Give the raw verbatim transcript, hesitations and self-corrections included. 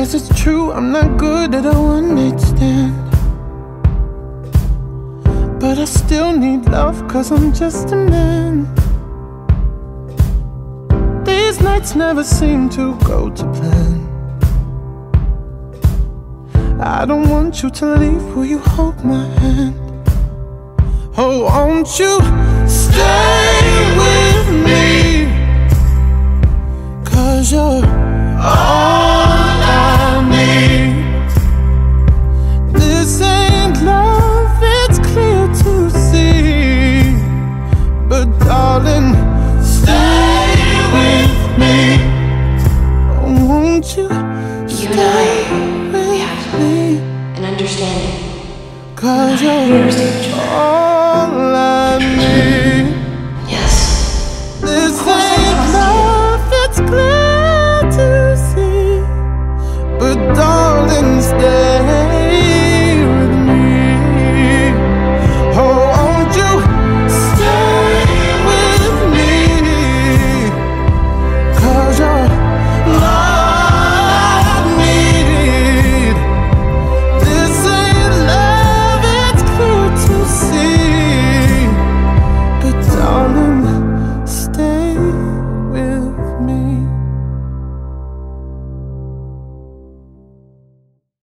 Cause it's true, I'm not good at a one-night stand. But I still need love, cause I'm just a man. These nights never seem to go to plan. I don't want you to leave, will you hold my hand? Oh, won't you stay with me? Cause you're all I need. This ain't love, it's clear to see. But darling, stay with me. Oh, won't you You and I, we have an understanding. Cause you're all I need.